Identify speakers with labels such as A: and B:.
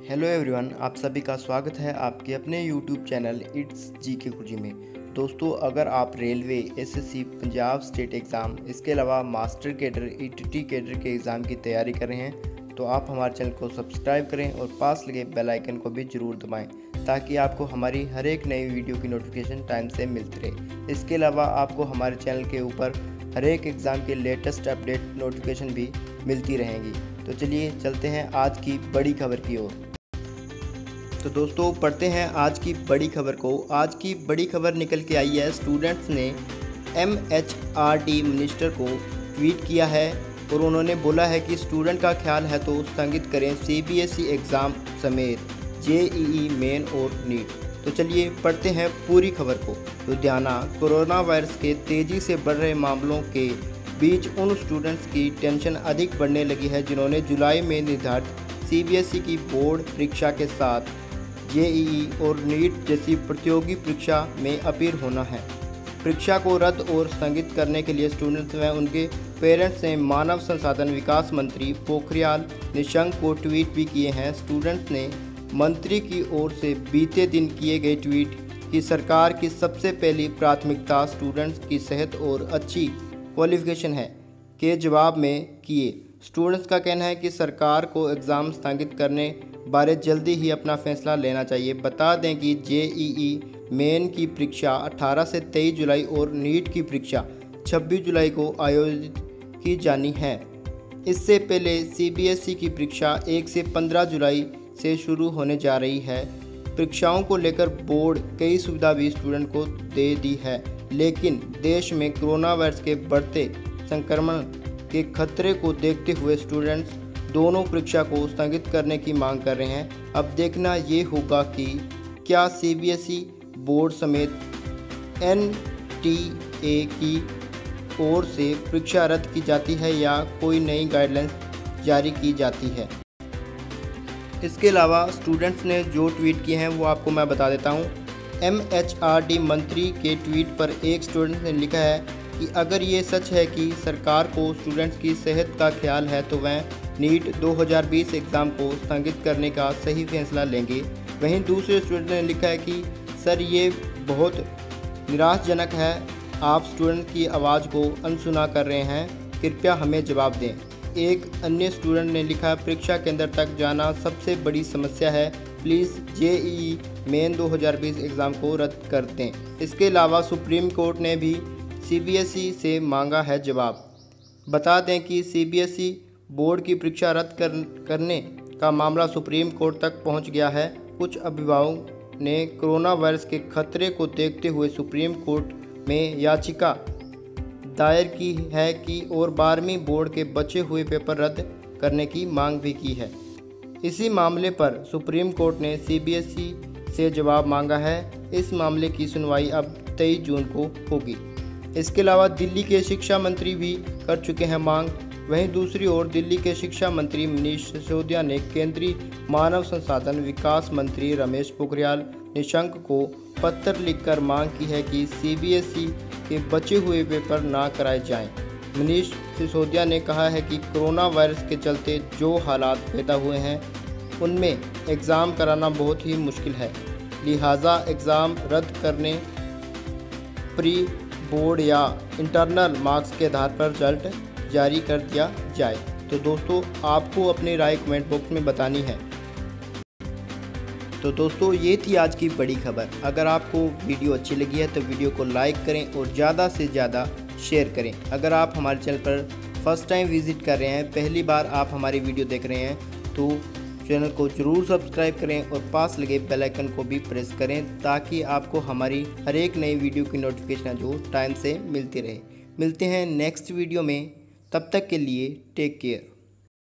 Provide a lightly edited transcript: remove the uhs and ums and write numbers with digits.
A: Hello everyone, आप सभी का स्वागत है आपके अपने यूट्यूब चैनल इट्स जी के गुरुजी में। दोस्तों, अगर आप railway, SSC, Punjab state exam, इसके अलावा मास्टर कैडर, ईटीटी कैडर के एग्ज़ाम की तैयारी कर रहे हैं तो आप हमारे चैनल को सब्सक्राइब करें और पास लगे बेल आइकन को भी ज़रूर दबाएं ताकि आपको हमारी हर एक नई वीडियो की नोटिफिकेशन टाइम से मिलती रहे। इसके अलावा आपको हमारे चैनल के ऊपर हर एक एग्ज़ाम के लेटेस्ट अपडेट नोटिफिकेशन भी मिलती रहेंगी। तो चलिए चलते हैं आज की बड़ी खबर की ओर। तो दोस्तों, पढ़ते हैं आज की बड़ी खबर को। आज की बड़ी खबर निकल के आई है, स्टूडेंट्स ने MHRD मिनिस्टर को ट्वीट किया है और उन्होंने बोला है कि स्टूडेंट का ख्याल है तो स्थगित करें CBSE एग्ज़ाम समेत JEE मेन और नीट। तो चलिए पढ़ते हैं पूरी खबर को। लुधियाना कोरोना वायरस के तेज़ी से बढ़ रहे मामलों के बीच उन स्टूडेंट्स की टेंशन अधिक बढ़ने लगी है जिन्होंने जुलाई में निर्धारित CBSE की बोर्ड परीक्षा के साथ JEE और नीट जैसी प्रतियोगी परीक्षा में अपील होना है। परीक्षा को रद्द और स्थगित करने के लिए स्टूडेंट्स व उनके पेरेंट्स ने मानव संसाधन विकास मंत्री पोखरियाल निशंक को ट्वीट भी किए हैं। स्टूडेंट्स ने मंत्री की ओर से बीते दिन किए गए ट्वीट कि सरकार की सबसे पहली प्राथमिकता स्टूडेंट्स की सेहत और अच्छी क्वालिफिकेशन है के जवाब में किए। स्टूडेंट्स का कहना है कि सरकार को एग्ज़ाम स्थगित करने बारे जल्दी ही अपना फैसला लेना चाहिए। बता दें कि JEE मेन की परीक्षा 18 से 23 जुलाई और नीट की परीक्षा 26 जुलाई को आयोजित की जानी है। इससे पहले CBSE की परीक्षा 1 से 15 जुलाई से शुरू होने जा रही है। परीक्षाओं को लेकर बोर्ड कई सुविधा भी स्टूडेंट को दे दी है, लेकिन देश में कोरोना वायरस के बढ़ते संक्रमण के खतरे को देखते हुए स्टूडेंट्स दोनों परीक्षा को स्थगित करने की मांग कर रहे हैं। अब देखना ये होगा कि क्या CBSE बोर्ड समेत NTA की ओर से परीक्षा रद्द की जाती है या कोई नई गाइडलाइंस जारी की जाती है। इसके अलावा स्टूडेंट्स ने जो ट्वीट किए हैं वो आपको मैं बता देता हूँ। MHRD मंत्री के ट्वीट पर एक स्टूडेंट ने लिखा है कि अगर ये सच है कि सरकार को स्टूडेंट्स की सेहत का ख्याल है तो वह नीट 2020 एग्ज़ाम को स्थगित करने का सही फैसला लेंगे। वहीं दूसरे स्टूडेंट ने लिखा है कि सर, ये बहुत निराशाजनक है, आप स्टूडेंट की आवाज़ को अनसुना कर रहे हैं, कृपया हमें जवाब दें। एक अन्य स्टूडेंट ने लिखा, परीक्षा केंद्र तक जाना सबसे बड़ी समस्या है, प्लीज़ JEE मेन 2020 एग्ज़ाम को रद्द कर दें। इसके अलावा सुप्रीम कोर्ट ने भी CBSE से मांगा है जवाब। बता दें कि CBSE बोर्ड की परीक्षा रद्द करने का मामला सुप्रीम कोर्ट तक पहुंच गया है। कुछ अभिभावकों ने कोरोना वायरस के खतरे को देखते हुए सुप्रीम कोर्ट में याचिका दायर की है कि और 12वीं बोर्ड के बचे हुए पेपर रद्द करने की मांग भी की है। इसी मामले पर सुप्रीम कोर्ट ने CBSE से जवाब मांगा है। इस मामले की सुनवाई अब 23 जून को होगी। इसके अलावा दिल्ली के शिक्षा मंत्री भी कर चुके हैं मांग। वहीं दूसरी ओर दिल्ली के शिक्षा मंत्री मनीष सिसोदिया ने केंद्रीय मानव संसाधन विकास मंत्री रमेश पोखरियाल निशंक को पत्र लिखकर मांग की है कि CBSE के बचे हुए पेपर ना कराए जाएं। मनीष सिसोदिया ने कहा है कि कोरोना वायरस के चलते जो हालात पैदा हुए हैं उनमें एग्ज़ाम कराना बहुत ही मुश्किल है, लिहाजा एग्ज़ाम रद्द करने, प्री बोर्ड या इंटरनल मार्क्स के आधार पर रिजल्ट जारी कर दिया जाए। तो दोस्तों, आपको अपनी राय कमेंट बॉक्स में बतानी है। तो दोस्तों, ये थी आज की बड़ी खबर। अगर आपको वीडियो अच्छी लगी है तो वीडियो को लाइक करें और ज़्यादा से ज़्यादा शेयर करें। अगर आप हमारे चैनल पर फर्स्ट टाइम विज़िट कर रहे हैं, पहली बार आप हमारी वीडियो देख रहे हैं, तो चैनल को ज़रूर सब्सक्राइब करें और पास लगे बेल आइकन को भी प्रेस करें ताकि आपको हमारी हर एक नई वीडियो की नोटिफिकेशन जो टाइम से मिलती रहे। मिलते हैं नेक्स्ट वीडियो में, तब तक के लिए टेक केयर।